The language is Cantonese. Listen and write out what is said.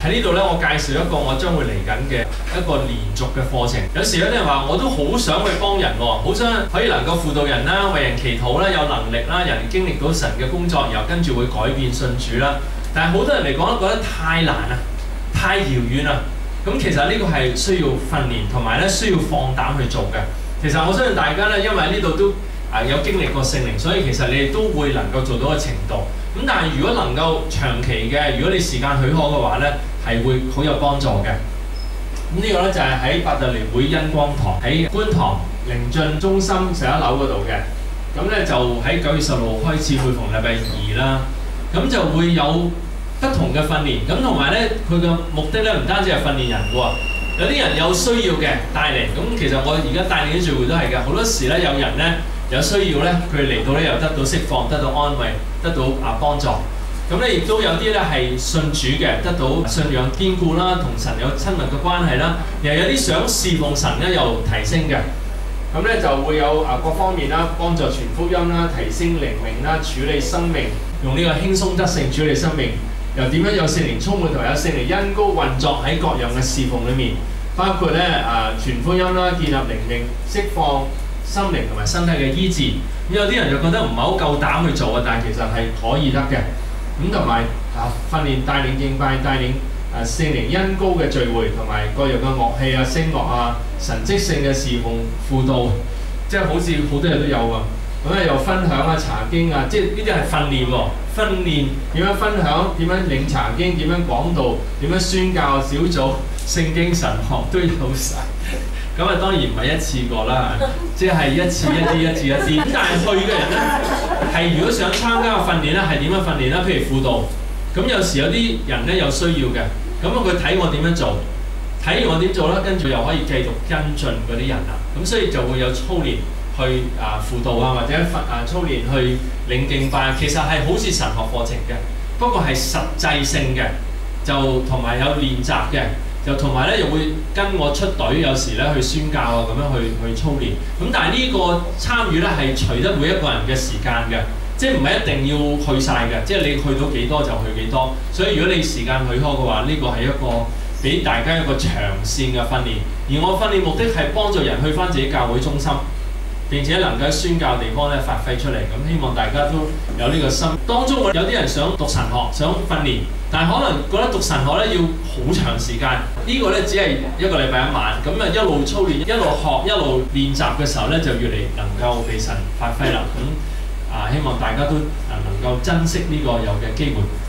喺呢度咧，我介紹一個我將會嚟緊嘅一個連續嘅課程。有時有啲人話，我都好想去幫人喎，好想可以能夠輔導人啦、為人祈禱啦、有能力啦，人經歷到神嘅工作，然後跟住會改變信主啦。但係好多人嚟講都覺得太難啦，太遙遠啦。咁其實呢個係需要訓練同埋咧需要放膽去做嘅。其實我相信大家咧，因為呢度都有經歷過聖靈，所以其實你哋都會能夠做到嘅程度。咁但係如果能夠長期嘅，如果你時間許可嘅話咧，係會好有幫助嘅。咁呢個咧就係喺伯特利會恩光堂喺觀塘靈進中心11樓嗰度嘅。咁咧就喺9月10號開始，每逢禮拜2啦。咁就會有不同嘅訓練。咁同埋咧，佢嘅目的咧唔單止係訓練人喎。有啲人有需要嘅帶嚟。咁其實我而家帶領啲聚會都係嘅。好多時咧有人咧有需要咧，佢嚟到咧又得到釋放，得到安慰，得到幫助。咁咧亦都有啲咧係信主嘅，得到信仰堅固啦，同神有親密嘅關係啦。又有啲想侍奉神咧，又提升嘅。咁咧就會有各方面啦，幫助傳福音啦，提升靈命啦，處理生命，用呢個輕鬆得勝處理生命。又點樣有聖靈充滿同有聖靈恩膏運作喺各樣嘅侍奉裏面，包括咧傳福音啦，建立靈命，釋放心靈同埋身體嘅醫治。咁有啲人就覺得唔係好夠膽去做啊，但係其實係可以得嘅。咁同埋訓練帶領敬拜，帶領聖靈恩膏嘅聚會，同埋各樣嘅樂器啊、聲樂啊、神蹟性嘅侍奉輔導，即係好似好多人都有啊。咁咧又分享啊、查經啊，即係呢啲係訓練喎。訓練點樣分享，點樣領查經，點樣講道，點樣宣教小組、聖經神學都有晒。咁啊當然唔係一次過啦，即係一次一啲。咁但係去嘅人咧，係如果想參加個訓練咧，係點樣訓練咧？譬如輔導，咁有時有啲人咧有需要嘅，咁佢睇我點樣做，睇完我點做啦，跟住又可以繼續跟進嗰啲人啦。咁所以就會有操練去輔導啊，或者操練去領敬拜，其實係好似神學課程嘅，不過係實際性嘅，就同埋有練習嘅。又同埋咧，又會跟我出隊，有時咧去宣教啊，咁樣去操練。咁但係呢個參與咧係隨得每一個人嘅時間嘅，即係唔係一定要去晒嘅，即係你去到幾多就去幾多。所以如果你時間許可嘅話，呢個係一個俾大家一個長線嘅訓練。而我訓練目的係幫助人去返自己教會中心，並且能夠喺宣教地方咧發揮出嚟。咁希望大家都有呢個心。當中有啲人想讀神學，想訓練。但係可能覺得讀神學咧要好長時間，呢個咧只係1個禮拜1晚，咁一路操練、一路學、一路練習嘅時候咧，就越嚟能夠被神發揮啦。咁希望大家都能夠珍惜呢個有嘅機會。